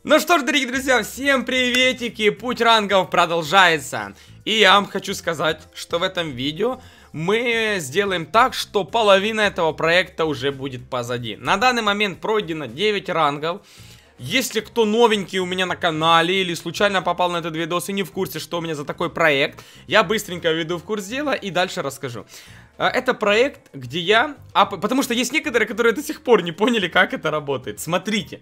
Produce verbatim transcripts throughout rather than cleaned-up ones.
Ну что ж, дорогие друзья, всем приветики, путь рангов продолжается. И я вам хочу сказать, что в этом видео мы сделаем так, что половина этого проекта уже будет позади. На данный момент пройдено девять рангов. Если кто новенький у меня на канале или случайно попал на этот видос и не в курсе, что у меня за такой проект, я быстренько введу в курс дела и дальше расскажу. Это проект, где я... Потому что есть некоторые, которые до сих пор не поняли, как это работает. Смотрите.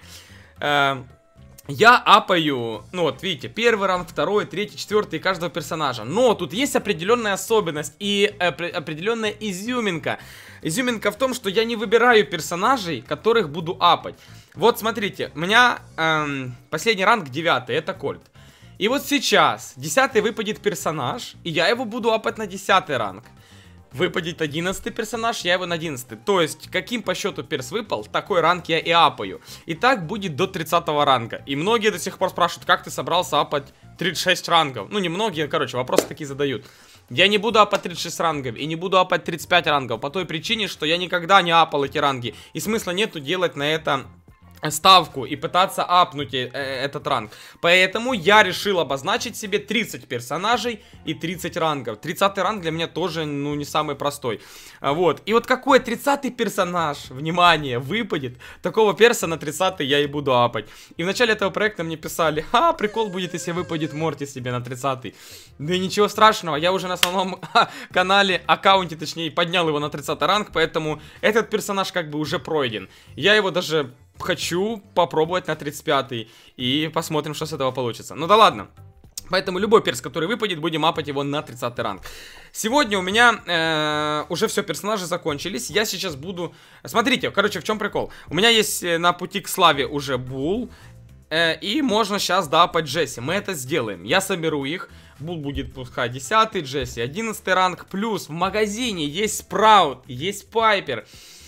Я апаю, ну вот видите, первый ранг, второй, третий, четвертый каждого персонажа. Но тут есть определенная особенность и определенная изюминка. Изюминка в том, что я не выбираю персонажей, которых буду апать. Вот смотрите, у меня эм, последний ранг девятый, это Кольт. И вот сейчас десятый выпадет персонаж, и я его буду апать на десятый ранг. Выпадет одиннадцатый персонаж, я его на одиннадцатый. То есть, каким по счету перс выпал, такой ранг я и апаю. И так будет до тридцатого ранга. И многие до сих пор спрашивают, как ты собрался апать тридцать шесть рангов. Ну, не многие, короче, вопросы такие задают. Я не буду апать тридцать шесть рангов и не буду апать тридцать пять рангов. По той причине, что я никогда не апал эти ранги. И смысла нету делать на это... ставку и пытаться апнуть э этот ранг. Поэтому я решил обозначить себе тридцать персонажей и тридцать рангов. тридцатый ранг для меня тоже, ну, не самый простой. А, вот. И вот какой тридцатый персонаж, внимание, выпадет, такого перса на тридцатый я и буду апать. И в начале этого проекта мне писали: ха, прикол будет, если выпадет Морти себе на тридцатый. Да и ничего страшного, я уже на основном канале, аккаунте точнее, поднял его на тридцатый ранг, поэтому этот персонаж как бы уже пройден. Я его даже... хочу попробовать на тридцать пятый. И посмотрим, что с этого получится. Ну да ладно. Поэтому любой перс, который выпадет, будем апать его на тридцатый ранг. Сегодня у меня э, уже все, персонажи закончились. Я сейчас буду... Смотрите, короче, в чем прикол. У меня есть на пути к славе уже Бул. Э, и можно сейчас доапать Джесси. Мы это сделаем. Я соберу их. Бул будет пускай десятый, Джесси одиннадцатый ранг. Плюс в магазине есть Спраут, есть Пайпер.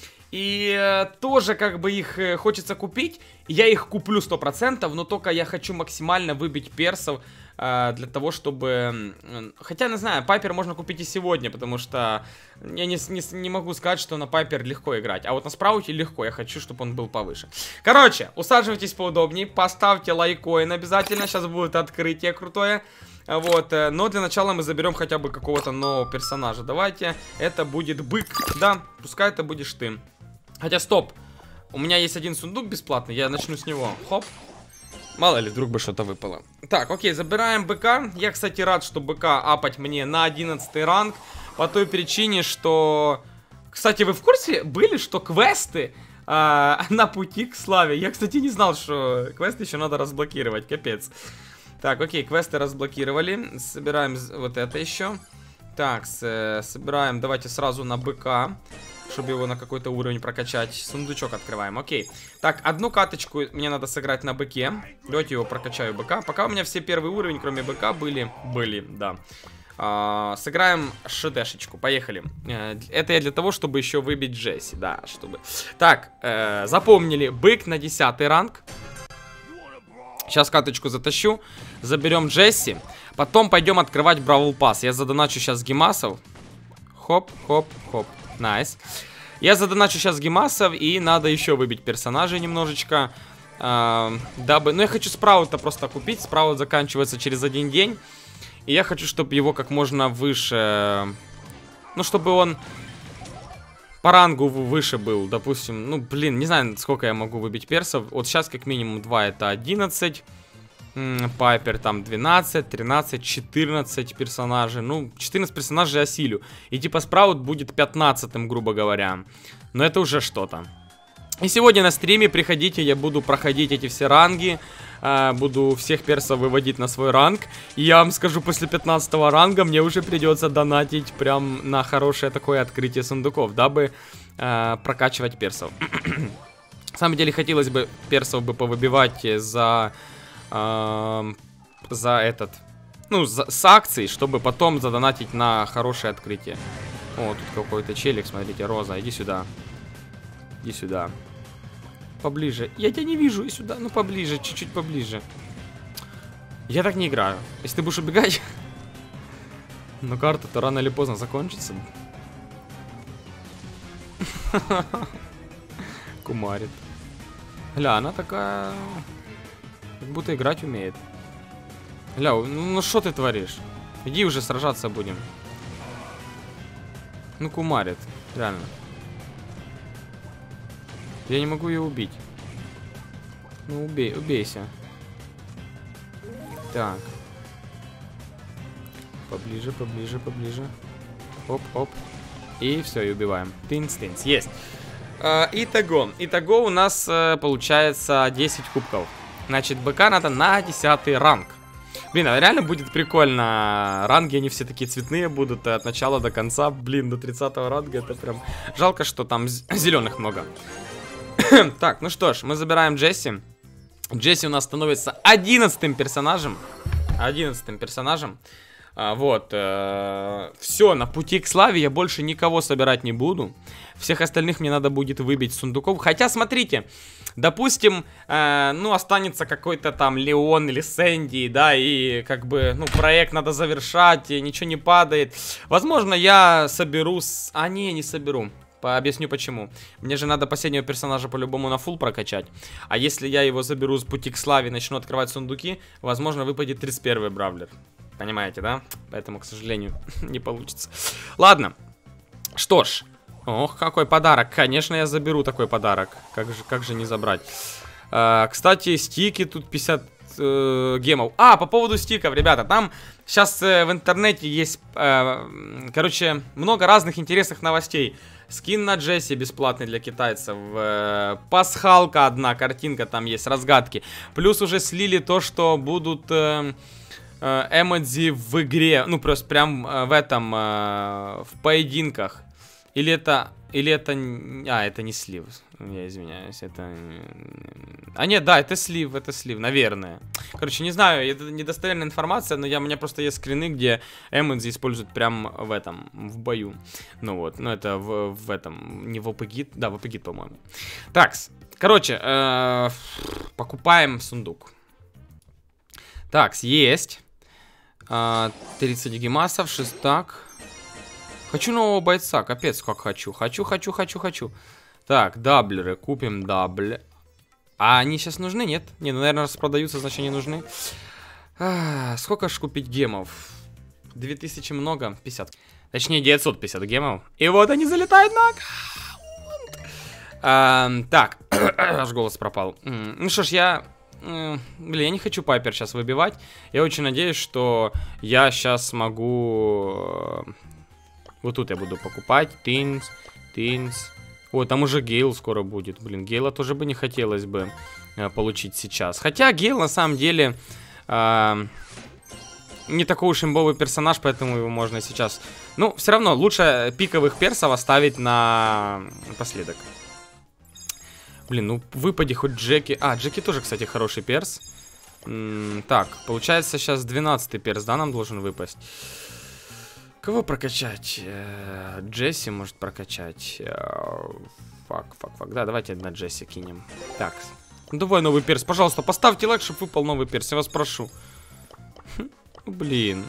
И э, тоже как бы их э, хочется купить. Я их куплю сто процентов, но только я хочу максимально выбить персов э, для того, чтобы... Э, хотя, не знаю, Пайпер можно купить и сегодня, потому что я не, не, не могу сказать, что на Пайпер легко играть. А вот на Спрауте легко, я хочу, чтобы он был повыше. Короче, усаживайтесь поудобнее, поставьте лайкоин обязательно, сейчас будет открытие крутое. Вот, но для начала мы заберем хотя бы какого-то нового персонажа. Давайте, это будет бык, да, пускай это будешь ты. Хотя, стоп, у меня есть один сундук бесплатный, я начну с него. Хоп. Мало ли, вдруг бы что-то выпало. Так, окей, забираем быка. Я, кстати, рад, что быка апать мне на одиннадцатый ранг. По той причине, что... Кстати, вы в курсе были, что квесты э, на пути к славе? Я, кстати, не знал, что квесты еще надо разблокировать, капец. Так, окей, квесты разблокировали. Собираем вот это еще. Так, с, собираем, давайте сразу на быка, чтобы его на какой-то уровень прокачать. Сундучок открываем, окей. Так, одну каточку мне надо сыграть на быке. Давайте его прокачаю, быка. Пока у меня все первый уровень, кроме быка, были. Были, да. А, сыграем шедешечку, поехали. Это я для того, чтобы еще выбить Джесси, да, чтобы... Так, э, запомнили, бык на десятый ранг. Сейчас каточку затащу. Заберем Джесси. Потом пойдем открывать Бравл Пасс. Я задоначу сейчас гемасов. Хоп, хоп, хоп. Найс. Я задоначу сейчас гемасов. И надо еще выбить персонажей немножечко. Э, дабы... Ну, я хочу Спраута просто купить. Спраут заканчивается через один день. И я хочу, чтобы его как можно выше... Ну, чтобы он... по рангу выше был, допустим, ну, блин, не знаю, сколько я могу выбить персов. Вот сейчас как минимум два, это одиннадцать. Пайпер там двенадцать, тринадцать, четырнадцать персонажей. Ну, четырнадцать персонажей осилю. И типа Спраут будет пятнадцатым, грубо говоря. Но это уже что-то. И сегодня на стриме приходите, я буду проходить эти все ранги. э, Буду всех персов выводить на свой ранг. И я вам скажу, после пятнадцатого ранга мне уже придется донатить прям на хорошее такое открытие сундуков, дабы э, прокачивать персов. На самом деле хотелось бы персов бы повыбивать за... Э, за этот... Ну, за, с акций, чтобы потом задонатить на хорошее открытие. О, тут какой-то челик, смотрите, Роза, иди сюда. Иди сюда. Поближе. Я тебя не вижу. И сюда. Ну, поближе. Чуть-чуть поближе. Я так не играю. Если ты будешь убегать... Но карта-то рано или поздно закончится. Кумарит. Гля, она такая... Как будто играть умеет. Ля, ну что ты творишь? Иди уже сражаться будем. Ну, кумарит. Реально. Я не могу ее убить. Ну, убей, убейся. Так. Поближе, поближе, поближе. Оп, оп. И все, и убиваем. Тынц-тынц. Есть. Uh, итого, итого у нас uh, получается десять кубков. Значит, БК надо на десятый ранг. Блин, а реально будет прикольно. Ранги, они все такие цветные будут от начала до конца. Блин, до тридцатого ранга это прям... Жалко, что там зеленых много. Так, ну что ж, мы забираем Джесси. Джесси у нас становится одиннадцатым персонажем. Одиннадцатым персонажем. А, вот, э, все, на пути к славе я больше никого собирать не буду. Всех остальных мне надо будет выбить с сундуков. Хотя, смотрите, допустим, э, ну, останется какой-то там Леон или Сэнди, да, и как бы, ну, проект надо завершать, и ничего не падает. Возможно, я соберу с... А, не, не соберу. Объясню почему. Мне же надо последнего персонажа по-любому на фулл прокачать. А если я его заберу с пути к славе и начну открывать сундуки, возможно, выпадет тридцать первый бравлер. Понимаете, да? Поэтому, к сожалению, не получится. Ладно. Что ж. Ох, какой подарок. Конечно, я заберу такой подарок. Как же, как же не забрать. А, кстати, стики тут пятьдесят э, гемов. А, по поводу стиков, ребята. Там сейчас э, в интернете есть, э, короче, много разных интересных новостей. Скин на Джесси бесплатный для китайцев. Э, пасхалка одна, картинка там есть, разгадки. Плюс уже слили то, что будут... Э, эмодзи в игре, ну просто прям э, в этом, э, в поединках. Или это, или это, а, это не слив, я извиняюсь, это, а нет, да, это слив, это слив, наверное. Короче, не знаю, это недостоверная информация, но я, у меня просто есть скрины, где эмодзи используют прям в этом, в бою. Ну вот, ну это в, в этом, не в ОПГ, да, в ОПГ, по-моему. Так, короче, э, покупаем сундук. Так, есть. тридцать гемасов, шестак. Хочу нового бойца, капец как хочу. Хочу, хочу, хочу, хочу. Так, даблеры, купим дабль. А они сейчас нужны, нет? Не, ну, наверное, распродаются, значит, не нужны. А, сколько ж купить гемов? две тысячи много, пятьдесят. Точнее, девятьсот пятьдесят гемов. И вот они залетают на аккаунт. А, так, аж голос пропал. Ну что ж, я... Блин, я не хочу Пайпер сейчас выбивать. Я очень надеюсь, что я сейчас смогу... Вот тут я буду покупать. Тинс, Тинс. О, там уже Гейл скоро будет. Блин, Гейла тоже бы не хотелось бы э, получить сейчас. Хотя Гейл на самом деле э, не такой уж имбовый персонаж, поэтому его можно сейчас... Ну, все равно лучше пиковых персов оставить на последок. Блин, ну выпади хоть Джеки. А, Джеки тоже, кстати, хороший перс. М-м, так, получается сейчас двенадцатый перс, да, нам должен выпасть. Кого прокачать? Э-э, Джесси может прокачать. Фак, фак, фак. Да, давайте на Джесси кинем. Так, ну, давай новый перс. Пожалуйста, поставьте лайк, чтобы выпал новый перс. Я вас прошу. Блин.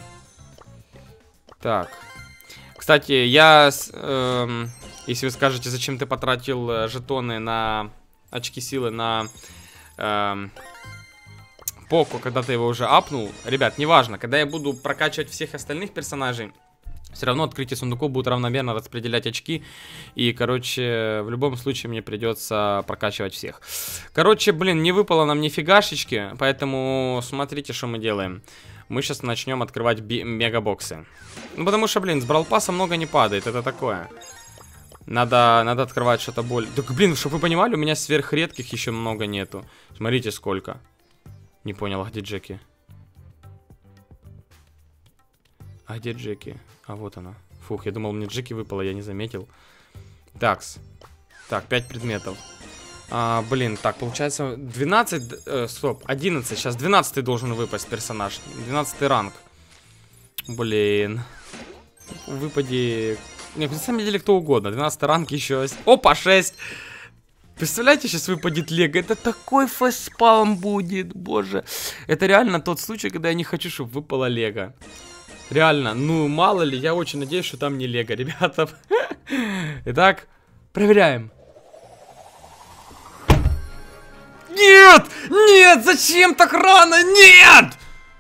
Так. Кстати, я... Э-э, если вы скажете, зачем ты потратил э, жетоны на... очки силы на э, Поко, когда ты его уже апнул. Ребят, неважно, когда я буду прокачивать всех остальных персонажей, все равно открытие сундуков будет равномерно распределять очки. И, короче, в любом случае мне придется прокачивать всех. Короче, блин, не выпало нам ни фигашечки, поэтому смотрите, что мы делаем. Мы сейчас начнем открывать мегабоксы. Ну, потому что, блин, с бралпаса много не падает, это такое. Надо, надо открывать что-то более... Так, блин, чтобы вы понимали, у меня сверхредких еще много нету. Смотрите, сколько. Не понял, а где Джеки? А где Джеки? А вот она. Фух, я думал, мне Джеки выпало, я не заметил. Такс. Так, пять предметов. А, блин, так, получается двенадцать... Э, стоп, одиннадцать. Сейчас двенадцатый должен выпасть персонаж. двенадцатый ранг. Блин. Выпади... Нет, на самом деле кто угодно. двенадцатый ранг еще. Опа, шесть. Представляете, сейчас выпадет Лего. Это такой фейспалм будет, боже. Это реально тот случай, когда я не хочу, чтобы выпало Лего. Реально, ну мало ли, я очень надеюсь, что там не Лего, ребята. Итак, проверяем. Нет! Нет! Зачем так рано? Нет!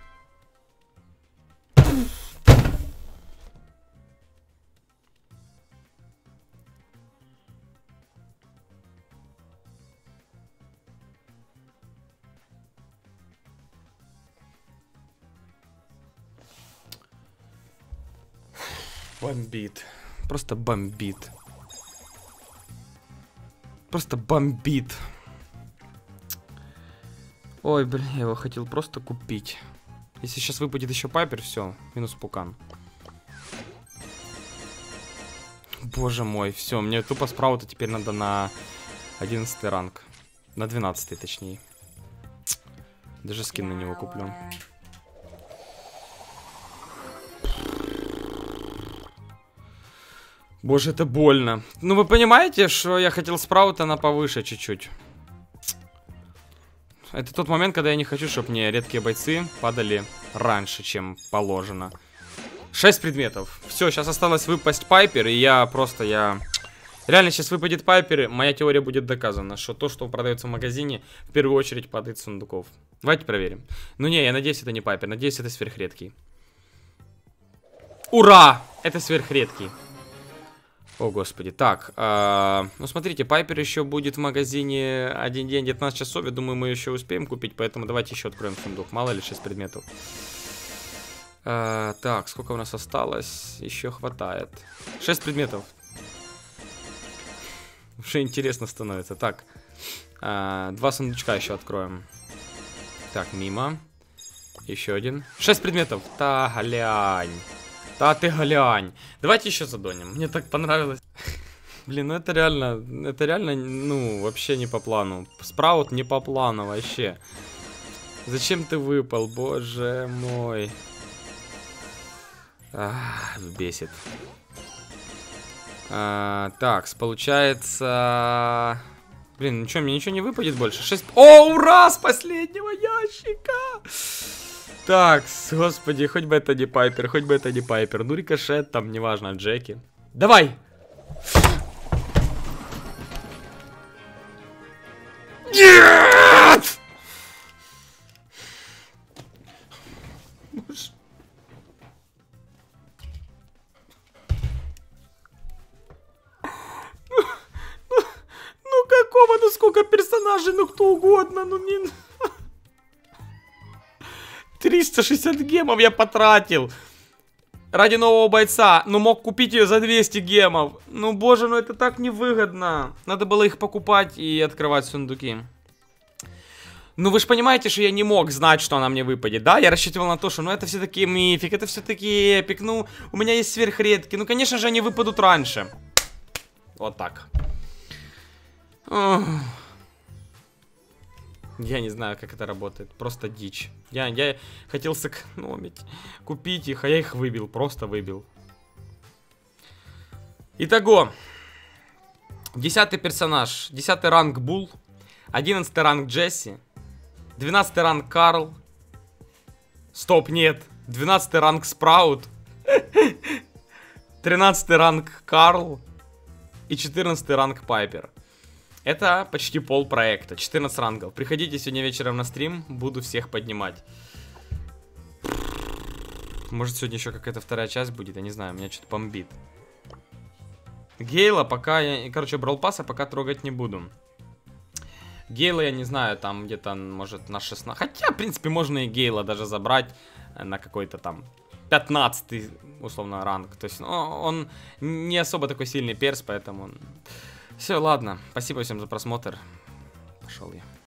Бомбит. Просто бомбит. Просто бомбит. Ой, блин, я его хотел просто купить. Если сейчас выпадет еще Пайпер, все, минус пукан. Боже мой, все, мне тупо справа-то теперь надо на одиннадцатый ранг. На двенадцатый, точнее. Даже скин на него куплю. Боже, это больно. Ну, вы понимаете, что я хотел спраута на повыше чуть-чуть. Это тот момент, когда я не хочу, чтобы мне редкие бойцы падали раньше, чем положено. Шесть предметов. Все, сейчас осталось выпасть Пайпер, и я просто, я... Реально, сейчас выпадет Пайпер, и моя теория будет доказана, что то, что продается в магазине, в первую очередь падает с сундуков. Давайте проверим. Ну не, я надеюсь, это не Пайпер, надеюсь, это сверхредкий. Ура! Это сверхредкий. О, господи. Так, э, ну смотрите, Пайпер еще будет в магазине один день, девятнадцать часов. Я думаю, мы еще успеем купить, поэтому давайте еще откроем сундук. Мало ли, шесть предметов. Э, так, сколько у нас осталось? Еще хватает. шесть предметов. Уже интересно становится. Так, э, два сундучка еще откроем. Так, мимо. Еще один. шесть предметов. Та, глянь. Да ты глянь. Давайте еще задоним. Мне так понравилось. Блин, ну это реально, это реально, ну, вообще не по плану. Спраут не по плану вообще. Зачем ты выпал, боже мой. Ах, бесит. А, так, получается... Блин, ничего, мне ничего не выпадет больше. шесть... О, ура, с последнего ящика! Так, господи, хоть бы это не Пайпер, хоть бы это не Пайпер. Ну, рикошет, там, неважно, Джеки. Давай! Нет! Ну, какого, ну сколько персонажей, ну кто угодно, ну не... триста шестьдесят гемов я потратил ради нового бойца. Ну, мог купить ее за двести гемов. Ну, боже, ну это так невыгодно. Надо было их покупать и открывать сундуки. Ну, вы же понимаете, что я не мог знать, что она мне выпадет, да? Я рассчитывал на то, что, ну, это все-таки мифик, это все-таки эпик. Ну, у меня есть сверхредки. Ну, конечно же, они выпадут раньше. Вот так. Ох. Я не знаю, как это работает. Просто дичь. Я, я хотел сэкономить, купить их, а я их выбил. Просто выбил. Итого. Десятый персонаж. Десятый ранг Бул. Одиннадцатый ранг Джесси. Двенадцатый ранг Карл. Стоп, нет. Двенадцатый ранг Спраут. Тринадцатый ранг Карл. И четырнадцатый ранг Пайпер. Это почти пол проекта, четырнадцать рангов. Приходите сегодня вечером на стрим, буду всех поднимать. Может сегодня еще какая-то вторая часть будет, я не знаю, меня что-то бомбит. Гейла пока, я, короче, Brawl Pass пока трогать не буду. Гейла я не знаю, там где-то, может, на шестнадцать. Хотя, в принципе, можно и Гейла даже забрать на какой-то там пятнадцатый, условно, ранг. То есть ну, он не особо такой сильный перс, поэтому... Все, ладно. Спасибо всем за просмотр. Пошел я.